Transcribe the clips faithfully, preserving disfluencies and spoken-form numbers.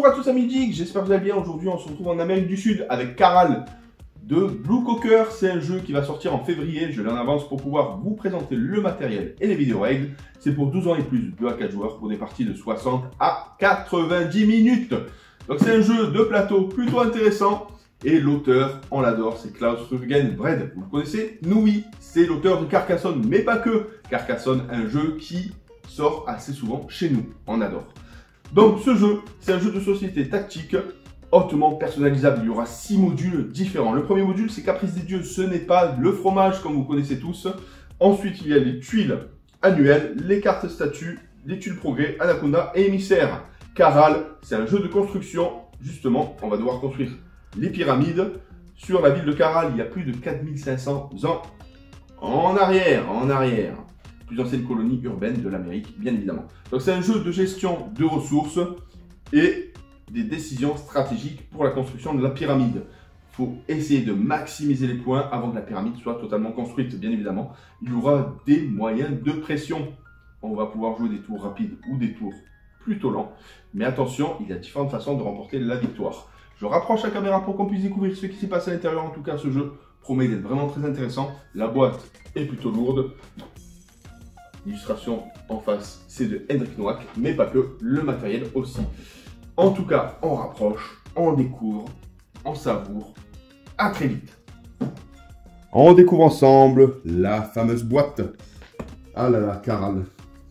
Bonjour à tous amis geeks, j'espère que vous allez bien. Aujourd'hui on se retrouve en Amérique du Sud avec Caral de Blue Cocker. C'est un jeu qui va sortir en février, je l'ai en avance pour pouvoir vous présenter le matériel et les vidéos règles. C'est pour douze ans et plus, deux à quatre joueurs pour des parties de soixante à quatre-vingt-dix minutes. Donc c'est un jeu de plateau plutôt intéressant et l'auteur, on l'adore, c'est Klaus Rügenbrand. Vous le connaissez? Nous oui, c'est l'auteur de Carcassonne, mais pas que. Carcassonne, un jeu qui sort assez souvent chez nous, on adore. Donc ce jeu, c'est un jeu de société tactique hautement personnalisable. Il y aura six modules différents. Le premier module, c'est Caprice des dieux. Ce n'est pas le fromage comme vous connaissez tous. Ensuite, il y a les tuiles annuelles, les cartes statues, les tuiles progrès, Anaconda et émissaire. Caral, c'est un jeu de construction. Justement, on va devoir construire les pyramides. Sur la ville de Caral, il y a plus de quatre mille cinq cents ans en arrière, en arrière. Plus ancienne colonie urbaine de l'Amérique, bien évidemment. Donc c'est un jeu de gestion de ressources et des décisions stratégiques pour la construction de la pyramide. Il faut essayer de maximiser les points avant que la pyramide soit totalement construite, bien évidemment. Il y aura des moyens de pression. On va pouvoir jouer des tours rapides ou des tours plutôt lents. Mais attention, il y a différentes façons de remporter la victoire. Je rapproche la caméra pour qu'on puisse découvrir ce qui s'est passé à l'intérieur. En tout cas, ce jeu promet d'être vraiment très intéressant. La boîte est plutôt lourde. L'illustration en face, c'est de Hendrik Noack, mais pas que, le matériel aussi. En tout cas, on rapproche, on découvre, on savoure. À très vite. On découvre ensemble la fameuse boîte. Ah là là, Caral.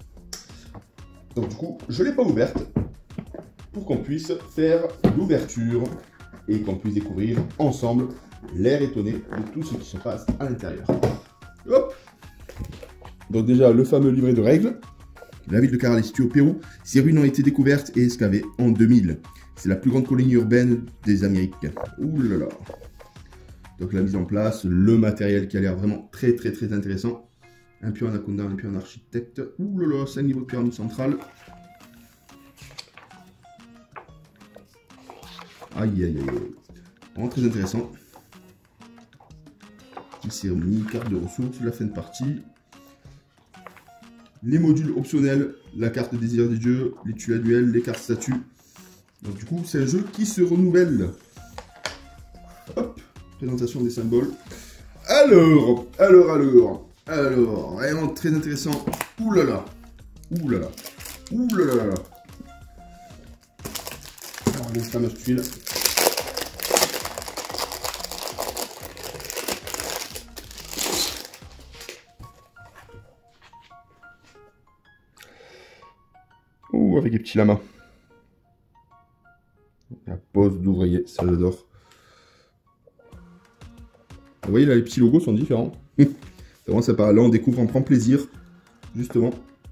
Donc du coup, je ne l'ai pas ouverte pour qu'on puisse faire l'ouverture et qu'on puisse découvrir ensemble l'air étonné de tout ce qui se passe à l'intérieur. Hop! Donc déjà, le fameux livret de règles. La ville de Caral est située au Pérou. Ses ruines ont été découvertes et excavées en deux mille. C'est la plus grande colonie urbaine des Amériques. Ouh là là. Donc la mise en place, le matériel qui a l'air vraiment très très très intéressant. Un pion anaconda, un pion architecte. Ouh là là, cinq niveaux de pyramide centrale. Aïe aïe aïe. Vraiment très intéressant. Petite cérémonie, carte de ressources, la fin de partie. Les modules optionnels, la carte désir des dieux, les tuiles annuelles, les cartes statues. Donc du coup, c'est un jeu qui se renouvelle. Hop, présentation des symboles. Alors, alors, alors, alors, vraiment très intéressant. Ouh là là, ouh là là, ouh là là là. Alors, les fameuses tuiles. Ouh, avec des petits lamas. La pose d'ouvrier, ça j'adore. Vous voyez là, les petits logos sont différents. C'est vraiment sympa. Là, on découvre, on prend plaisir, justement.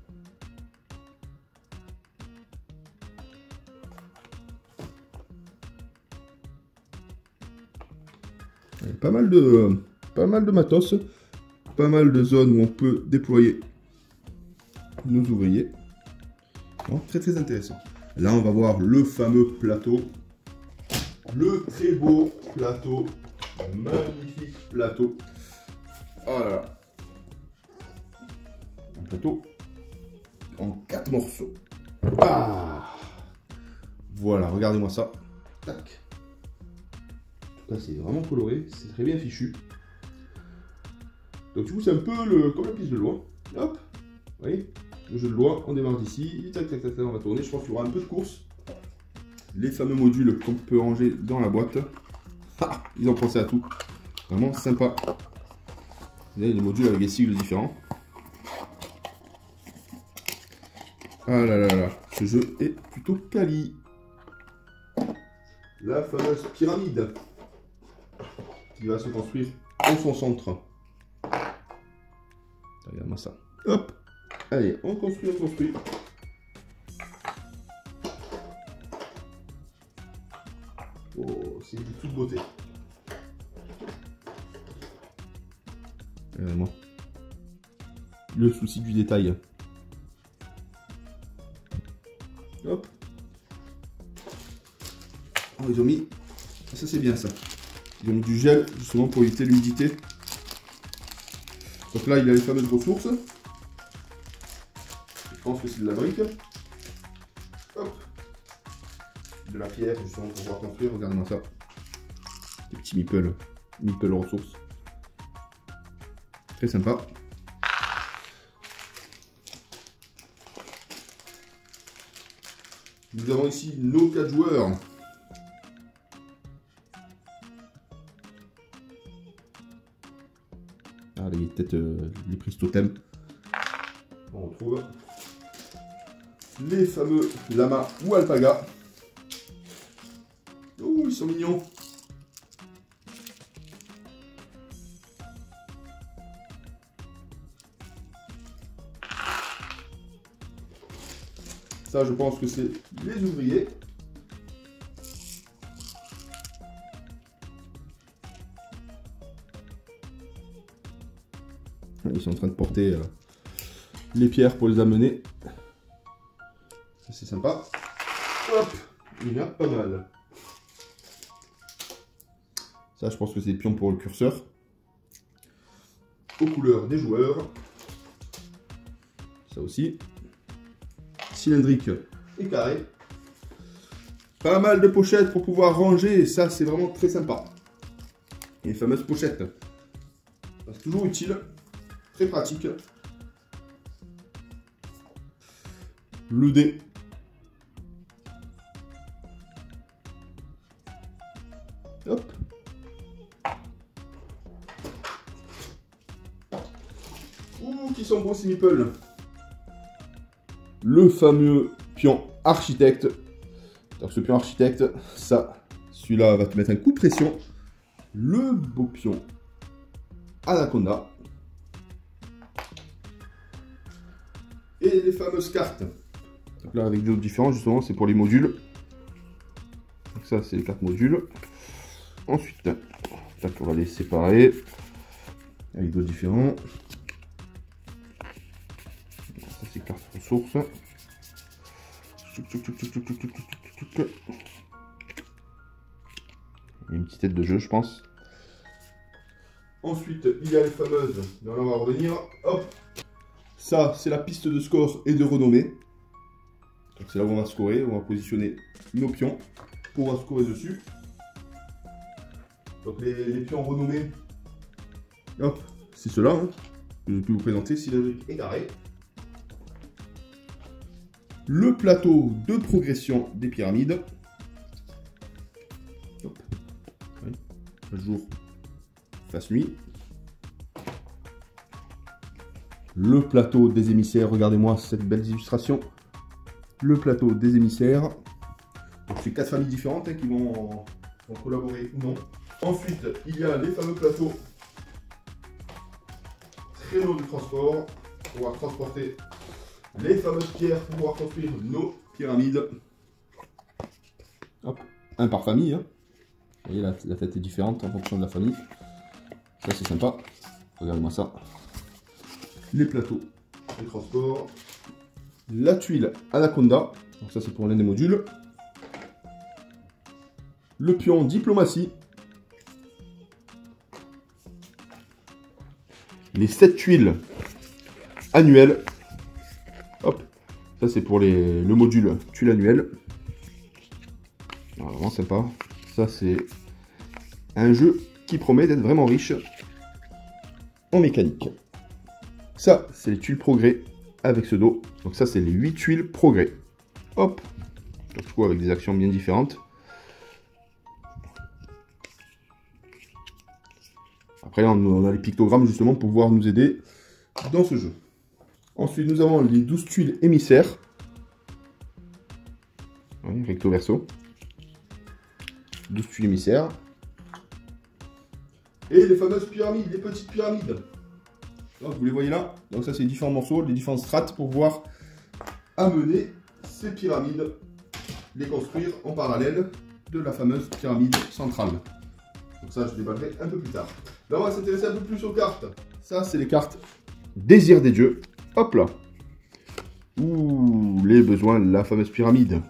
Il y a pas mal de, pas mal de matos, pas mal de zones où on peut déployer nos ouvriers. Bon, très très intéressant. Là, on va voir le fameux plateau. Le très beau plateau. Magnifique plateau. Oh là là. Un plateau en quatre morceaux. Ah. Voilà, regardez-moi ça. Tac. En tout cas, c'est vraiment coloré. C'est très bien fichu. Donc, du coup, c'est un peu le, comme la piste de loi. Hop. Vous voyez? Le jeu de loi, on démarre d'ici, tac, tac, tac, tac, on va tourner. Je pense qu'il y aura un peu de course. Les fameux modules qu'on peut ranger dans la boîte. Ah, ils ont pensé à tout. Vraiment sympa. Vous avez des modules avec des sigles différents. Ah là là là, ce jeu est plutôt quali. La fameuse pyramide qui va se construire en son centre. Regarde-moi ça. Hop. Allez, on construit, on construit. Oh, c'est de toute beauté. Regardez-moi. Le souci du détail. Hop. Oh, ils ont mis... Ça, c'est bien, ça. Ils ont mis du gel, justement, pour éviter l'humidité. Donc là, il y a les fameuses ressources. Je pense que c'est de la brique. Hop. de la pierre justement pour pouvoir construire. Regardez-moi ça. Des petits meeples, meeple ressources. Très sympa. Nous avons ici nos quatre joueurs. Ah, les têtes, euh, les prises totem. On retrouve les fameux lamas ou alpagas. Oh, ils sont mignons. Ça, je pense que c'est les ouvriers. Ils sont en train de porter euh, les pierres pour les amener. Ça, c'est sympa. Hop, il y en a pas mal. Ça, je pense que c'est des pions pour le curseur. Aux couleurs des joueurs. Ça aussi. Cylindrique et carré. Pas mal de pochettes pour pouvoir ranger. Ça, c'est vraiment très sympa. Et les fameuses pochettes. C'est toujours utile. Très pratique. Le dé. Hop. Ouh, qui sont beaux ces meeples. Le fameux pion architecte. Donc ce pion architecte, ça, celui-là va te mettre un coup de pression. Le beau pion anaconda. Et les fameuses cartes. Donc là, avec d'autres différents, justement, c'est pour les modules. Donc ça, c'est les cartes modules. Ensuite, là, on va les séparer avec d'autres différents. Ça, c'est cartes ressources. Il y a une petite tête de jeu, je pense. Ensuite, il y a les fameuses. Là, on va revenir. Hop. Ça, c'est la piste de score et de renommée. C'est là où on va scorer. On va positionner nos pions pour pouvoir scorer dessus. Donc les, les pions renommés, hop, c'est ceux-là. Hein, que je peux vous présenter. Cylindrique et carré. Le plateau de progression des pyramides. Hop. Oui. Jour, face nuit. Le plateau des émissaires, regardez-moi cette belle illustration. Le plateau des émissaires. Donc c'est quatre familles différentes hein, qui vont, vont collaborer ou non. Ensuite, il y a les fameux plateaux traîneaux de transport pour pouvoir transporter les fameuses pierres pour pouvoir construire nos pyramides. Hop, un par famille. Hein. Vous voyez, la, la tête est différente en fonction de la famille. Ça, c'est sympa. Regardez-moi ça. Les plateaux de transport. La tuile anaconda. Donc ça, c'est pour l'un des modules. Le pion diplomatie. Les sept tuiles annuelles. Hop, ça c'est pour les, le module tuile annuelle. Alors, vraiment sympa. Ça c'est un jeu qui promet d'être vraiment riche en mécanique. Ça c'est les tuiles progrès avec ce dos. Donc ça c'est les huit tuiles progrès. Hop, donc, du coup avec des actions bien différentes. Après, on a les pictogrammes justement pour pouvoir nous aider dans ce jeu. Ensuite, nous avons les douze tuiles émissaires. Oui, recto verso. douze tuiles émissaires. Et les fameuses pyramides, les petites pyramides. Donc, vous les voyez là. Donc ça, c'est les différents morceaux, les différentes strates pour pouvoir amener ces pyramides, les construire en parallèle de la fameuse pyramide centrale. Donc ça, je débattrai un peu plus tard. Là, on va s'intéresser un peu plus aux cartes. Ça, c'est les cartes Désir des dieux. Hop là. Ouh, les besoins de la fameuse pyramide.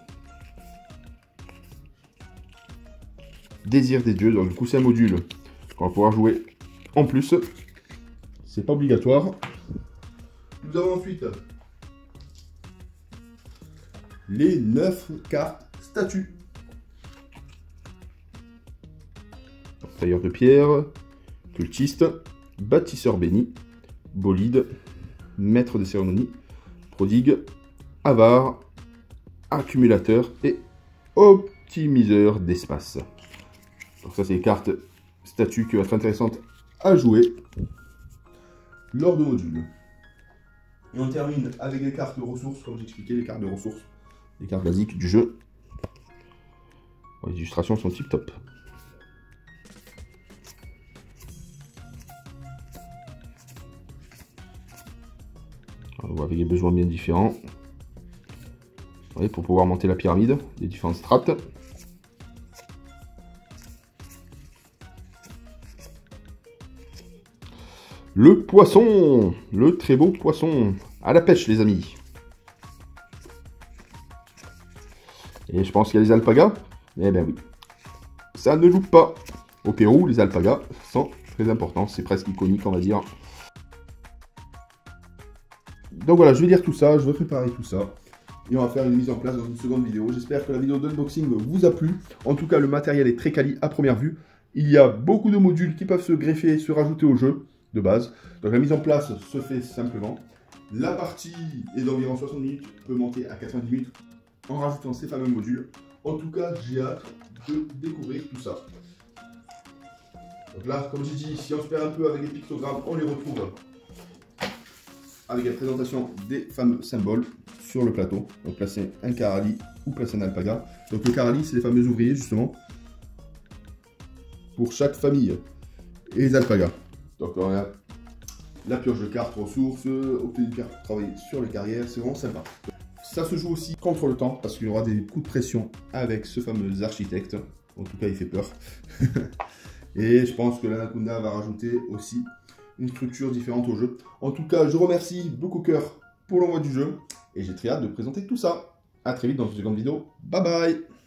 Désir des dieux. Donc, du coup, c'est un module qu'on va pouvoir jouer en plus. C'est pas obligatoire. Nous avons ensuite les neuf cartes statues. tailleur de pierre, cultiste, bâtisseur béni, bolide, maître des cérémonies, prodigue, avare, accumulateur et optimiseur d'espace. Donc ça c'est les cartes statues qui vont être intéressantes à jouer lors de modules. Et on termine avec les cartes de ressources, comme j'expliquais, les cartes de ressources, les cartes basiques du jeu. Les illustrations sont tip top. On voit avec des besoins bien différents. Ouais, pour pouvoir monter la pyramide, les différentes strates. Le poisson, le très beau poisson. À la pêche, les amis. Et je pense qu'il y a les alpagas. Eh bien oui, ça ne loupe pas. Au Pérou, les alpagas sont très importants. C'est presque iconique, on va dire. Donc voilà, je vais lire tout ça, je vais préparer tout ça. Et on va faire une mise en place dans une seconde vidéo. J'espère que la vidéo d'unboxing vous a plu. En tout cas, le matériel est très quali à première vue. Il y a beaucoup de modules qui peuvent se greffer et se rajouter au jeu de base. Donc la mise en place se fait simplement. La partie est d'environ soixante minutes, peut monter à quatre-vingt-dix minutes en rajoutant ces fameux modules. En tout cas, j'ai hâte de découvrir tout ça. Donc là, comme j'ai dit, si on se perd un peu avec les pictogrammes, on les retrouve avec la présentation des fameux symboles sur le plateau. Donc là, c'est un Karali ou là, c'est un alpaga. Donc le Karali, c'est les fameux ouvriers, justement, pour chaque famille. Et les alpagas. Donc on a la pioche de cartes ressources, obtenir une carte pour travailler sur les carrières, c'est vraiment sympa. Ça se joue aussi contre le temps, parce qu'il y aura des coups de pression avec ce fameux architecte. En tout cas, il fait peur. Et je pense que l'Anaconda va rajouter aussi une structure différente au jeu. En tout cas, je remercie Blue Cooker pour l'envoi du jeu. Et j'ai très hâte de présenter tout ça. A très vite dans une seconde vidéo. Bye bye!